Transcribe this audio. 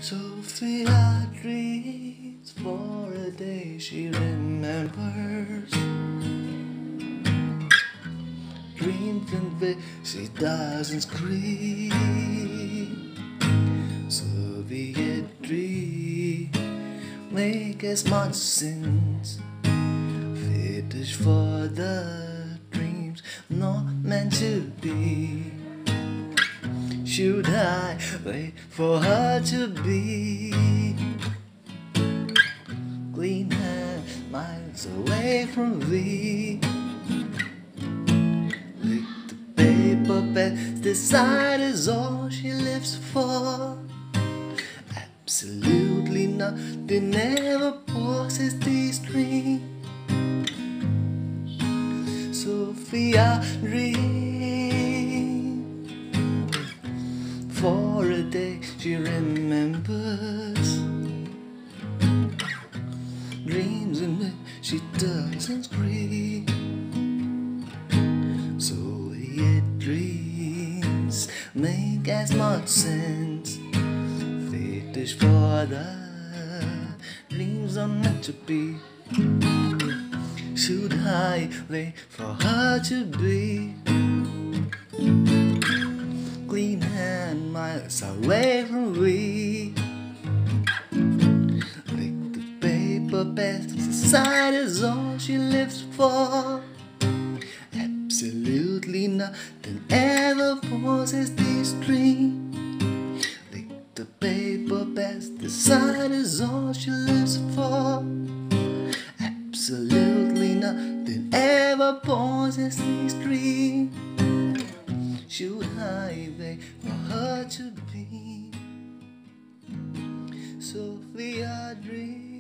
Sophia dreams for a day she remembers. Dreams in which she doesn't scream. Sophia dreams make as much sense. Fetish for the dreams not meant to be. Should I wait for her to be clean hand, miles away from me? Lick the paper pesticide is all she lives for. Absolutely nothing ever pauses these dreams. Sophia dreams. For a day she remembers. Dreams in which she doesn't scream. So yet dreams make as much sense. Fetish for the dreams are meant to be. Should I wait for her to be clean hand, miles away from me? Lick the paper pesticide is all she lives for. Absolutely nothing ever pauses these dreams. Lick the paper pesticide is all she lives for. Absolutely nothing ever pauses these dreams. Should I wait for her to be Sophia dream?